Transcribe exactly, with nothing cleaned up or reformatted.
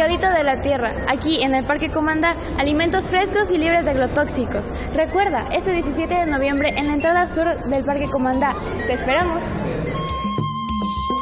ladito de la tierra, aquí en el Parque Comandá, alimentos frescos y libres de agrotóxicos. Recuerda, este diecisiete de noviembre en la entrada sur del Parque Comandá. ¡Te esperamos!